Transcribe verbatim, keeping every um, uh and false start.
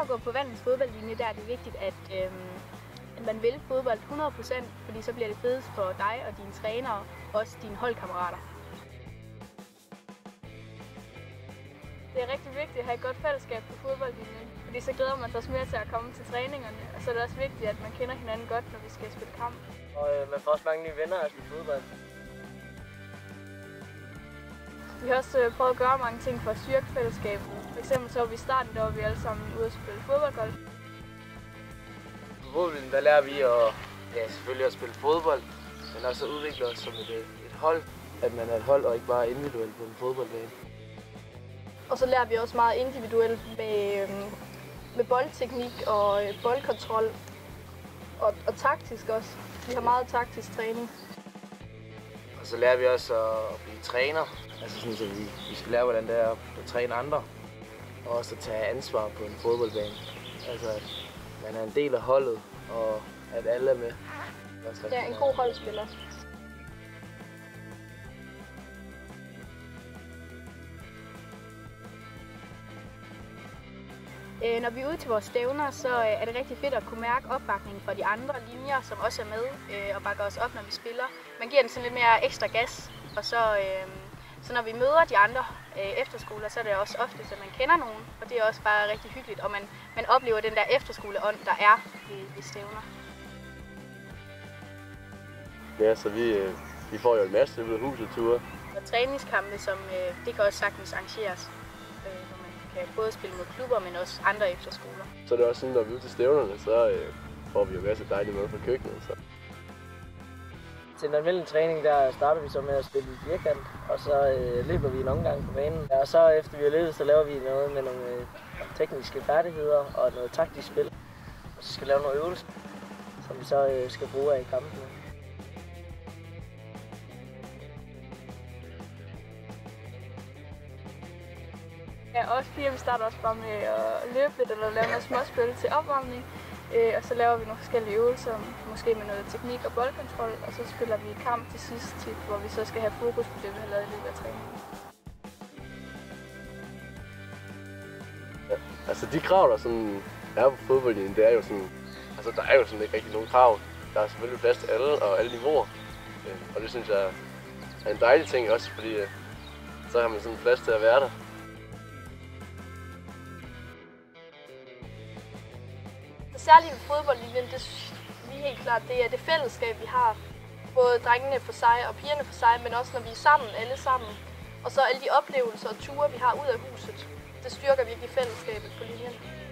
at gå på Vandens fodboldlinje, der er det vigtigt, at, øhm, at man vil fodbold hundrede procent, fordi så bliver det fedest for dig og dine trænere, og også dine holdkammerater. Det er rigtig vigtigt at have et godt fællesskab på fodboldlinjen, fordi så glæder man sig også mere til at komme til træningerne, og så er det også vigtigt, at man kender hinanden godt, når vi skal spille kamp. Og øh, man får også mange nye venner af at spille fodbold. Vi har også prøvet at gøre mange ting for at styrke fællesskabet. For eksempel så var vi i starten, der var vi alle sammen ude at spille fodboldgolf. På fodbolden, der lærer vi at, ja, selvfølgelig at spille fodbold, men også at udvikle os som et, et hold. At man er et hold og ikke bare individuelt på en fodboldbane. Og så lærer vi også meget individuelt med, med boldteknik og boldkontrol og, og taktisk også. Vi har meget taktisk træning. Og så lærer vi også at blive træner. Altså sådan, så vi, vi skal lære, hvordan det er at træne andre. Og også at tage ansvar på en fodboldbane. Altså at man er en del af holdet, og at alle er med. Det er en god holdspiller. Når vi er ude til vores stævner, så er det rigtig fedt at kunne mærke opbakningen fra de andre linjer, som også er med og bakker os op, når vi spiller. Man giver den sådan lidt mere ekstra gas, og så, så når vi møder de andre efterskoler, så er det også ofte, at man kender nogen, og det er også bare rigtig hyggeligt, og man, man oplever den der efterskoleånd, der er ved, ved stævner. Ja, så vi, vi får jo en masse ud af huset ture. Og træningskampe, som det kan også sagtens arrangeres. Kan både spille mod klubber, men også andre efterskoler. Så er det også sådan, når vi er ude til stævnerne, så øh, får vi jo masser af dejlig mad fra køkkenet. Så. Til den almindelige træning, der starter vi så med at spille i firkant, og så øh, løber vi en omgang på banen. Og så efter vi har løbet, så laver vi noget med nogle øh, tekniske færdigheder og noget taktisk spil. Og så skal vi lave nogle øvelser, som vi så øh, skal bruge af i kampene. Ja, også piger, vi starter også bare med at løbe lidt eller lave noget småspil til opvarmning. Øh, og så laver vi nogle forskellige øvelser, måske med noget teknik og boldkontrol. Og så spiller vi kamp til sidst, tit, hvor vi så skal have fokus på det, vi har lavet i løbet af træningen. Ja, altså de krav, der sådan er på fodboldlinjen, det er jo sådan, altså der er jo sådan ikke rigtig nogen krav. Der er selvfølgelig plads til alle og alle niveauer. Og det synes jeg er en dejlig ting også, fordi så har man sådan plads til at være der. Særligt med fodboldlinjen, det er helt klart, det er det fællesskab, vi har. Både drengene for sig og pigerne for sig, men også når vi er sammen, alle sammen. Og så alle de oplevelser og ture, vi har ud af huset. Det styrker virkelig fællesskabet på linjen.